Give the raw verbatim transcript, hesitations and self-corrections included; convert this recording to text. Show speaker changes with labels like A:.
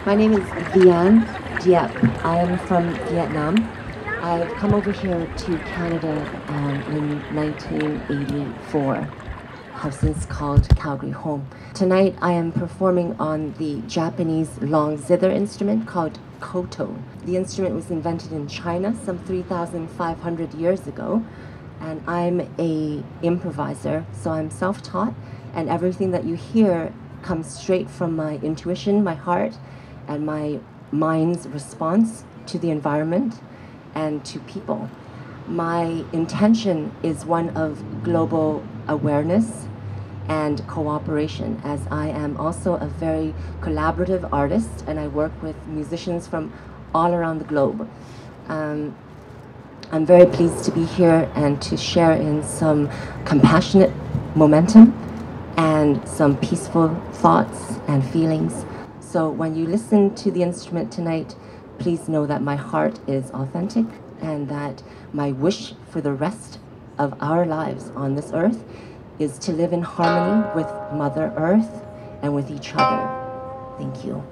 A: My name is Vian Diep. I am from Vietnam. I've come over here to Canada um, in nineteen eighty-four. Have since called Calgary home. Tonight I am performing on the Japanese long zither instrument called koto. The instrument was invented in China some three thousand five hundred years ago, and I'm a improviser, so I'm self-taught, and everything that you hear comes straight from my intuition, my heart, and my mind's response to the environment and to people. My intention is one of global awareness and cooperation, as I am also a very collaborative artist and I work with musicians from all around the globe. Um, I'm very pleased to be here and to share in some compassionate momentum and some peaceful thoughts and feelings. So when you listen to the instrument tonight, please know that my heart is authentic and that my wish for the rest of our lives on this earth is to live in harmony with Mother Earth and with each other. Thank you.